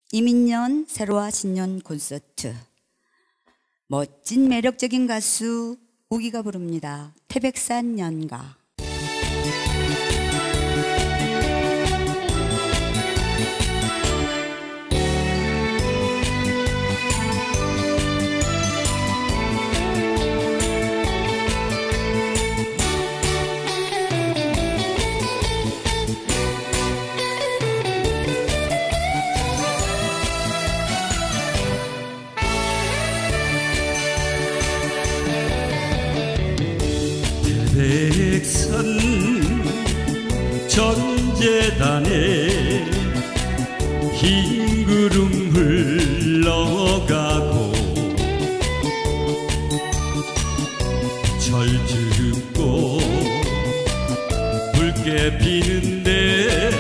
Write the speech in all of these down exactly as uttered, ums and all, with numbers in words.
이민년 세로와 신년 콘서트. 멋진 매력적인 가수 우기가 부릅니다. 태백산 연가. 태백산 전재단에 흰 구름 흘러가고 철쭉고 붉게 피는데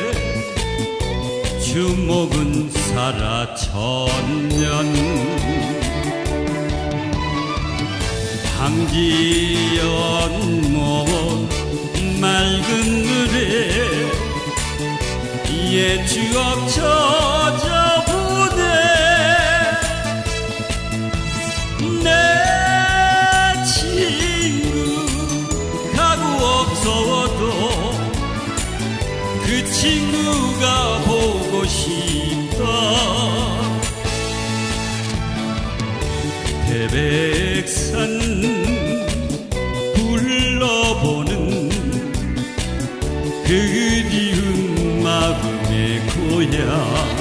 주목은 살아 천년. 황지연못 맑은 물에 옛 추억 젖어 부대. 내 친구 가고 없어도 그 친구가 보고 싶다. 태백산 불러보는 그리운 마음의 고향.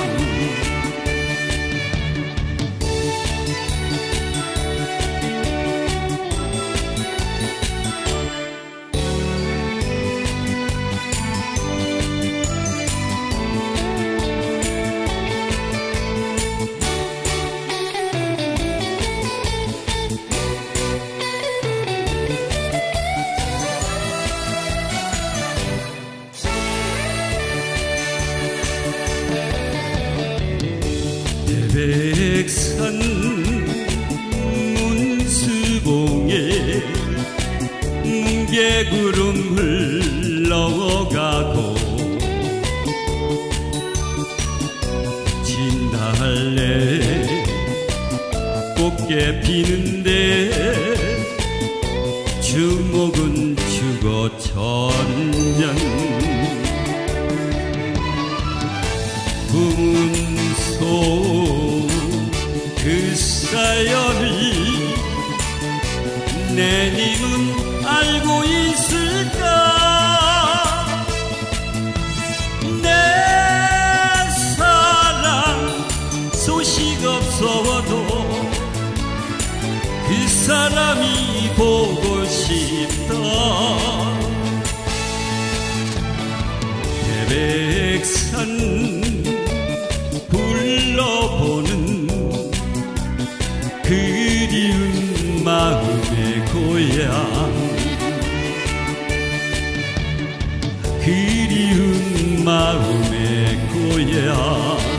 태백산 문수봉에 뭉게구름 흘러가고 진달래 꽃게 피는데 주목은 죽어 천년. 꿈속 그 사연이 내 님은 알고 있을까. 내 사랑 소식 없어도 그 사람이 보고 싶다. 태백산 불러보는 그리운 마음의 고향. 그리운 마음의 고향.